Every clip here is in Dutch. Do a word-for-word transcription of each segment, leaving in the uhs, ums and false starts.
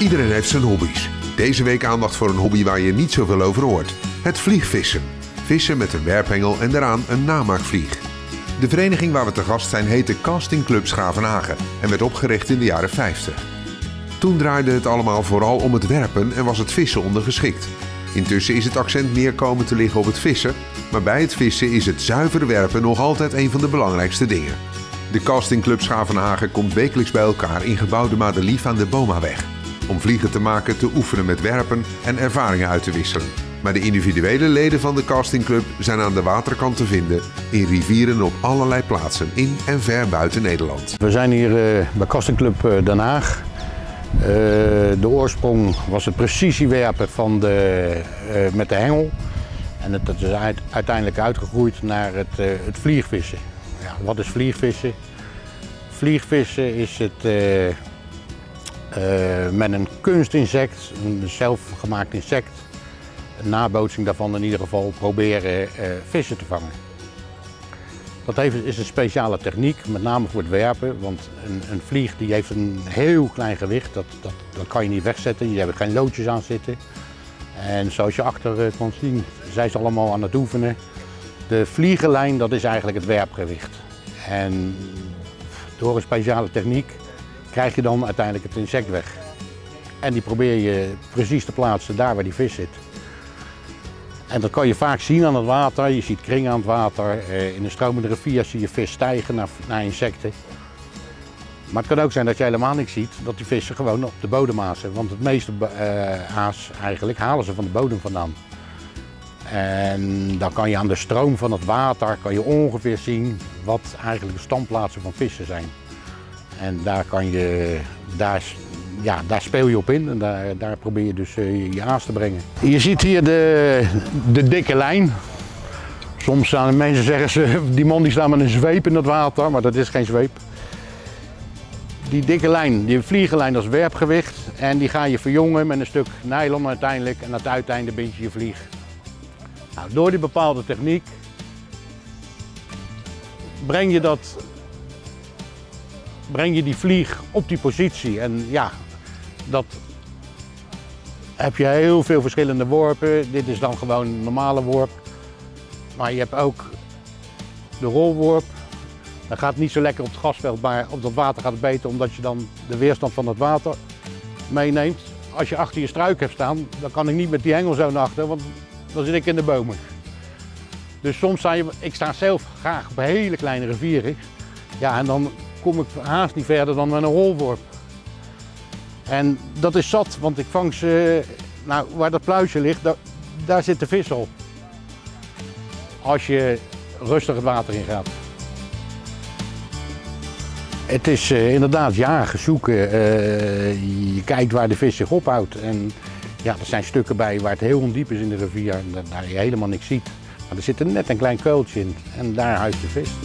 Iedereen heeft zijn hobby's. Deze week aandacht voor een hobby waar je niet zoveel over hoort. Het vliegvissen. Vissen met een werphengel en daaraan een namaakvlieg. De vereniging waar we te gast zijn heette Casting Club Schavenhagen en werd opgericht in de jaren vijftig. Toen draaide het allemaal vooral om het werpen en was het vissen ondergeschikt. Intussen is het accent meer komen te liggen op het vissen, maar bij het vissen is het zuiver werpen nog altijd een van de belangrijkste dingen. De Casting Club Schavenhagen komt wekelijks bij elkaar in gebouw de Madelief aan de Bomaweg. Om vliegen te maken, te oefenen met werpen en ervaringen uit te wisselen. Maar de individuele leden van de castingclub zijn aan de waterkant te vinden in rivieren op allerlei plaatsen in en ver buiten Nederland. We zijn hier uh, bij Castingclub uh, Den Haag. Uh, de oorsprong was het precisiewerpen van de, uh, met de hengel. En het, het is uit, uiteindelijk uitgegroeid naar het, uh, het vliegvissen. Ja, wat is vliegvissen? Vliegvissen is het uh, uh, met een kunstinsect, een zelfgemaakt insect, een nabootsing daarvan in ieder geval, proberen uh, vissen te vangen. Dat heeft, is een speciale techniek, met name voor het werpen, want een, een vlieg die heeft een heel klein gewicht, dat, dat, dat kan je niet wegzetten, je hebt er geen loodjes aan zitten. En zoals je achter uh, kan zien, zijn ze allemaal aan het oefenen. De vliegenlijn, dat is eigenlijk het werpgewicht. En door een speciale techniek krijg je dan uiteindelijk het insect weg. En die probeer je precies te plaatsen daar waar die vis zit. En dat kan je vaak zien aan het water. Je ziet kringen aan het water. In een stromende rivier zie je vis stijgen naar, naar insecten. Maar het kan ook zijn dat je helemaal niks ziet, dat die vissen gewoon op de bodem azen. Want het meeste uh, aas eigenlijk halen ze van de bodem vandaan. En dan kan je aan de stroom van het water kan je ongeveer zien wat eigenlijk de standplaatsen van vissen zijn. En daar, kan je, daar, ja, daar speel je op in en daar, daar probeer je dus uh, je aas te brengen. Je ziet hier de, de dikke lijn. Soms staan mensen zeggen ze, die man die staat met een zweep in het water, maar dat is geen zweep. Die dikke lijn, die vliegenlijn, dat is werpgewicht en die ga je verjongen met een stuk nylon uiteindelijk en aan het uiteinde bind je je vlieg. Nou, door die bepaalde techniek breng je, dat, breng je die vlieg op die positie en ja, dat heb je heel veel verschillende worpen. Dit is dan gewoon een normale worp, maar je hebt ook de rolworp. Dat gaat niet zo lekker op het gasveld, maar op dat water gaat het beter omdat je dan de weerstand van het water meeneemt. Als je achter je struik hebt staan, dan kan ik niet met die hengel zo naar achter, want dan zit ik in de bomen. Dus soms sta je, ik sta zelf graag op hele kleine rivieren. Ja, en dan kom ik haast niet verder dan met een rolworp. En dat is zat, want ik vang ze, nou, waar dat pluisje ligt, daar, daar zit de vis al. Als je rustig het water in gaat. Het is uh, inderdaad jagen, zoeken. Uh, je kijkt waar de vis zich ophoudt. En ja, er zijn stukken bij waar het heel ondiep is in de rivier en daar je helemaal niks ziet. Maar er zit er net een klein kuiltje in en daar huist de vis.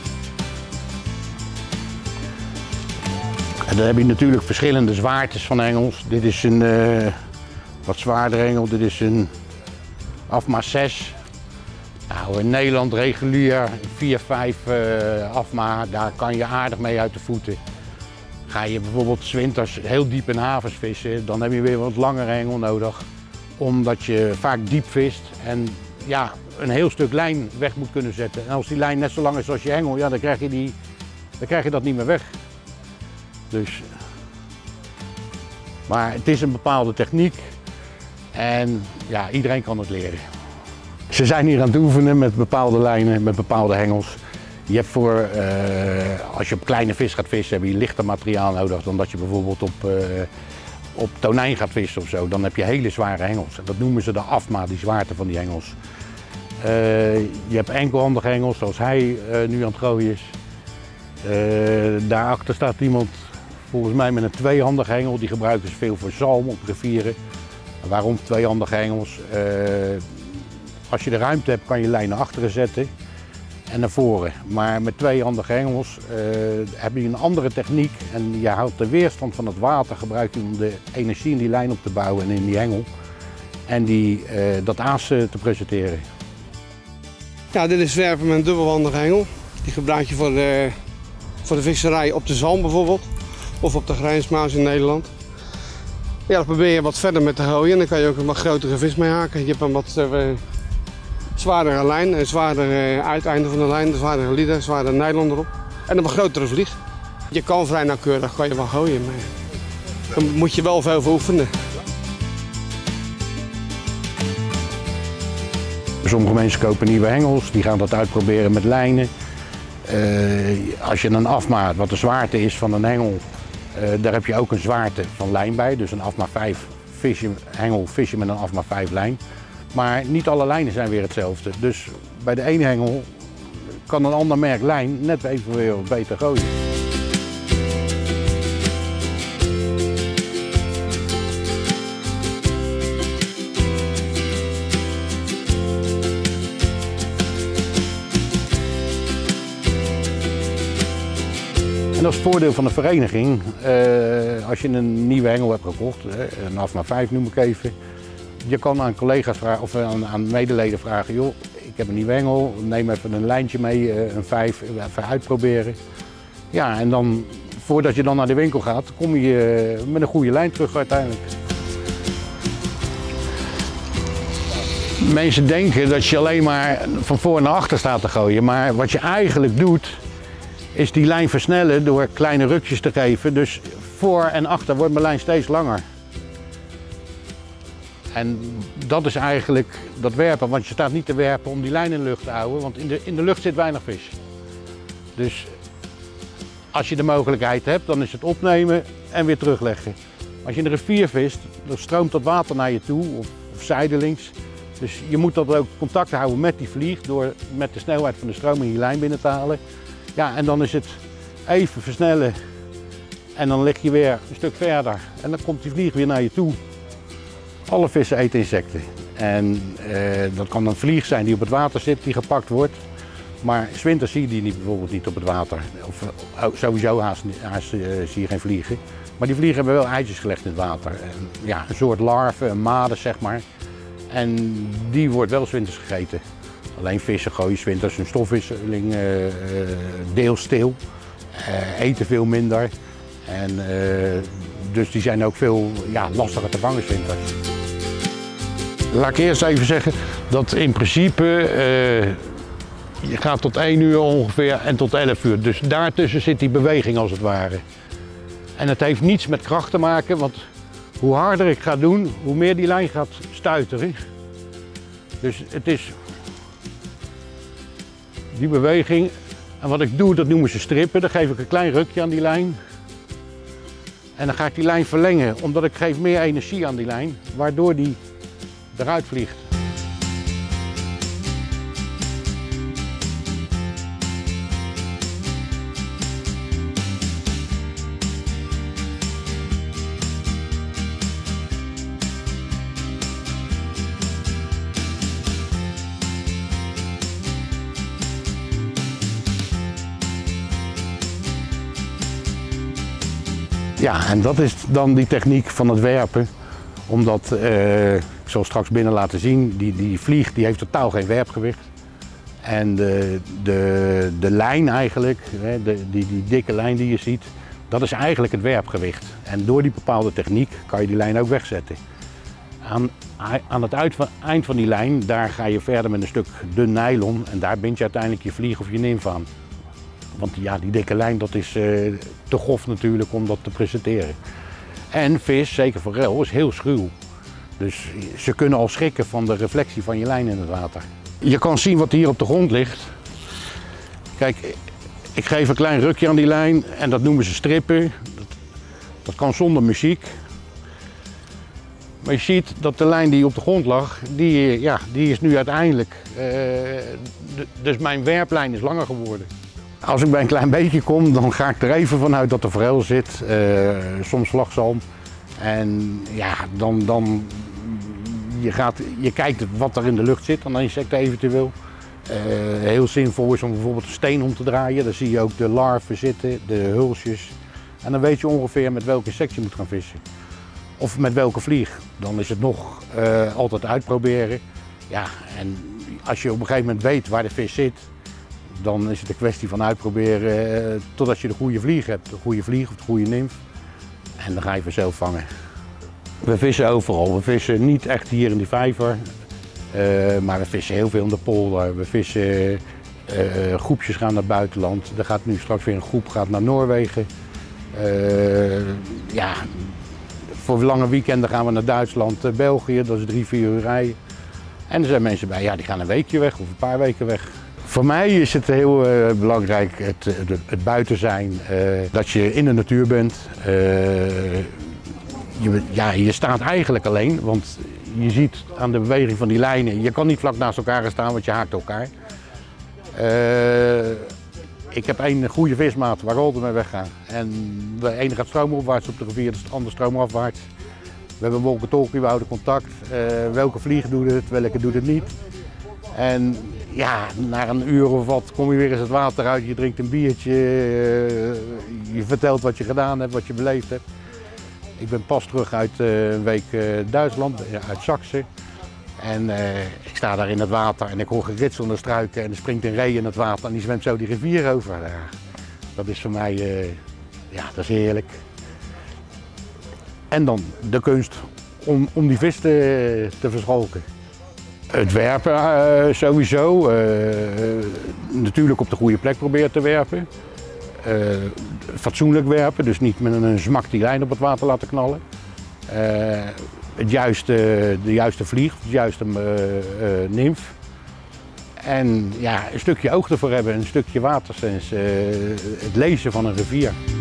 En dan heb je natuurlijk verschillende zwaartes van hengels. Dit is een uh, wat zwaarder hengel, dit is een afma zes. Nou, in Nederland regulier vier, vijf uh, afma, daar kan je aardig mee uit de voeten. Ga je bijvoorbeeld 's winters heel diep in havens vissen, dan heb je weer wat langere hengel nodig. Omdat je vaak diep vist en ja, een heel stuk lijn weg moet kunnen zetten. En als die lijn net zo lang is als je hengel, ja, dan, krijg je die, dan krijg je dat niet meer weg. Dus, maar het is een bepaalde techniek en ja, iedereen kan het leren. Ze zijn hier aan het oefenen met bepaalde lijnen, met bepaalde hengels. Je hebt voor, uh, als je op kleine vis gaat vissen, heb je lichter materiaal nodig dan dat je bijvoorbeeld op, uh, op tonijn gaat vissen of zo. Dan heb je hele zware hengels. En dat noemen ze de afma, die zwaarte van die hengels. Uh, je hebt enkelhandige hengels, zoals hij uh, nu aan het gooien is. Uh, daarachter staat iemand, volgens mij met een tweehandige hengel. Die gebruiken ze veel voor zalm op rivieren. Waarom tweehandige hengels? Uh, als je de ruimte hebt, kan je lijn naar achteren zetten en naar voren. Maar met tweehandige hengels uh, heb je een andere techniek en je houdt de weerstand van het water, gebruik je om de energie in die lijn op te bouwen en in die hengel en die, uh, dat aas te presenteren. Ja, dit is werpen met een dubbelhandige hengel. Die gebruik je voor de, voor de visserij op de zalm bijvoorbeeld of op de grijnsmaas in Nederland. Ja, dan probeer je wat verder met te gooien en dan kan je ook een wat grotere vis mee haken. Je hebt een wat uh, zwaardere lijn, een zwaardere uiteinde van de lijn, een zwaardere lieden, een zwaardere nylon erop. En een wat grotere vlieg. Je kan vrij nauwkeurig kan je wel gooien, maar dan moet je wel veel voor oefenen. Sommige mensen kopen nieuwe hengels, die gaan dat uitproberen met lijnen. Uh, als je een afmaat, wat de zwaarte is van een hengel, uh, daar heb je ook een zwaarte van lijn bij. Dus een afmaat vijf visje, hengel vis je met een afmaat vijf lijn. Maar niet alle lijnen zijn weer hetzelfde. Dus bij de ene hengel kan een ander merk lijn net even weer wat beter gooien. En dat is het voordeel van de vereniging. Uh, als je een nieuwe hengel hebt gekocht, een afmaat vijf noem ik even. Je kan aan collega's vragen, of aan, aan medeleden vragen, joh, ik heb een nieuwe hengel, neem even een lijntje mee, een vijf, even uitproberen. Ja, en dan, voordat je dan naar de winkel gaat, kom je met een goede lijn terug uiteindelijk. Mensen denken dat je alleen maar van voor naar achter staat te gooien, maar wat je eigenlijk doet, is die lijn versnellen door kleine rukjes te geven. Dus voor en achter wordt mijn lijn steeds langer. En dat is eigenlijk dat werpen, want je staat niet te werpen om die lijn in de lucht te houden, want in de, in de lucht zit weinig vis. Dus als je de mogelijkheid hebt, dan is het opnemen en weer terugleggen. Als je in de rivier vist, dan stroomt dat water naar je toe, of, of zijdelings. Dus je moet dat ook contact houden met die vlieg, door met de snelheid van de stroming je lijn binnen te halen. Ja, en dan is het even versnellen en dan lig je weer een stuk verder en dan komt die vlieg weer naar je toe. Alle vissen eten insecten en eh, dat kan een vlieg zijn die op het water zit, die gepakt wordt. Maar 's winters zie je die niet, bijvoorbeeld niet op het water. Of uh, sowieso haast, haast uh, zie je geen vliegen. Maar die vliegen hebben wel eitjes gelegd in het water. En, ja, een soort larve, een made zeg maar. En die wordt wel 's winters gegeten. Alleen vissen gooien 's winters hun stofwisseling uh, uh, deels stil. Uh, eten veel minder. En, uh, dus die zijn ook veel ja, lastiger te vangen 's winters. Laat ik eerst even zeggen dat in principe uh, je gaat tot één uur ongeveer en tot elf uur. Dus daartussen zit die beweging als het ware. En het heeft niets met kracht te maken, want hoe harder ik ga doen, hoe meer die lijn gaat stuiteren. Dus het is die beweging. En wat ik doe, dat noemen ze strippen. Dan geef ik een klein rukje aan die lijn. En dan ga ik die lijn verlengen, omdat ik geef meer energie aan die lijn, waardoor die eruit vliegt. Ja, en dat is dan die techniek van het werpen. Omdat, uh, ik zal straks binnen laten zien, die, die vlieg die heeft totaal geen werpgewicht. En de, de, de lijn eigenlijk, de, die, die dikke lijn die je ziet, dat is eigenlijk het werpgewicht. En door die bepaalde techniek kan je die lijn ook wegzetten. Aan, aan het uit, eind van die lijn, daar ga je verder met een stuk dun nylon en daar bind je uiteindelijk je vlieg of je nimf aan. Want ja, die dikke lijn, dat is uh, te grof natuurlijk om dat te presenteren. En vis, zeker forel, is heel schuw. Dus ze kunnen al schrikken van de reflectie van je lijn in het water. Je kan zien wat hier op de grond ligt. Kijk, ik geef een klein rukje aan die lijn en dat noemen ze strippen. Dat, dat kan zonder muziek. Maar je ziet dat de lijn die op de grond lag, die, ja, die is nu uiteindelijk... Uh, de, dus mijn werplijn is langer geworden. Als ik bij een klein beetje kom, dan ga ik er even vanuit dat er forel zit, uh, soms slagzalm. En ja, dan, dan je, gaat, je kijkt wat er in de lucht zit aan insecten eventueel. Uh, heel zinvol is om bijvoorbeeld een steen om te draaien. Dan zie je ook de larven zitten, de hulsjes. En dan weet je ongeveer met welk insect je moet gaan vissen. Of met welke vlieg. Dan is het nog uh, altijd uitproberen. Ja, en als je op een gegeven moment weet waar de vis zit, dan is het een kwestie van uitproberen uh, totdat je de goede vlieg hebt. De goede vlieg of de goede nimf. En dan ga je vanzelf vangen. We vissen overal. We vissen niet echt hier in die vijver, uh, maar we vissen heel veel in de polder. We vissen, uh, groepjes gaan naar het buitenland. Er gaat nu straks weer een groep gaat naar Noorwegen. Uh, ja, voor lange weekenden gaan we naar Duitsland, uh, België, dat is drie, vier uur rijden. En er zijn mensen bij, ja, die gaan een weekje weg of een paar weken weg. Voor mij is het heel uh, belangrijk het, het, het buiten zijn, uh, dat je in de natuur bent. Uh, je, ja, je staat eigenlijk alleen, want je ziet aan de beweging van die lijnen, je kan niet vlak naast elkaar gaan staan, want je haakt elkaar. Uh, ik heb één goede vismaat waar Rolder mee weggaan. En de ene gaat stroomopwaarts op de rivier, de andere stroomafwaarts. We hebben een walkie-talkie, we houden contact. Uh, welke vlieg doet het, welke doet het niet. En ja, na een uur of wat kom je weer eens het water uit, je drinkt een biertje, uh, je vertelt wat je gedaan hebt, wat je beleefd hebt. Ik ben pas terug uit uh, een week uh, Duitsland, uit Saksen. En uh, ik sta daar in het water en ik hoor geritselende struiken en er springt een ree in het water en die zwemt zo die rivier over. Ja, dat is voor mij, uh, ja, dat is heerlijk. En dan de kunst om, om die vis te, te verschalken. Het werpen uh, sowieso, uh, natuurlijk op de goede plek proberen te werpen. Uh, fatsoenlijk werpen, dus niet met een smak die lijn op het water laten knallen. Uh, het juiste, de juiste vlieg, de juiste uh, uh, nimf. En ja, een stukje oog ervoor hebben, een stukje watersens, uh, het lezen van een rivier.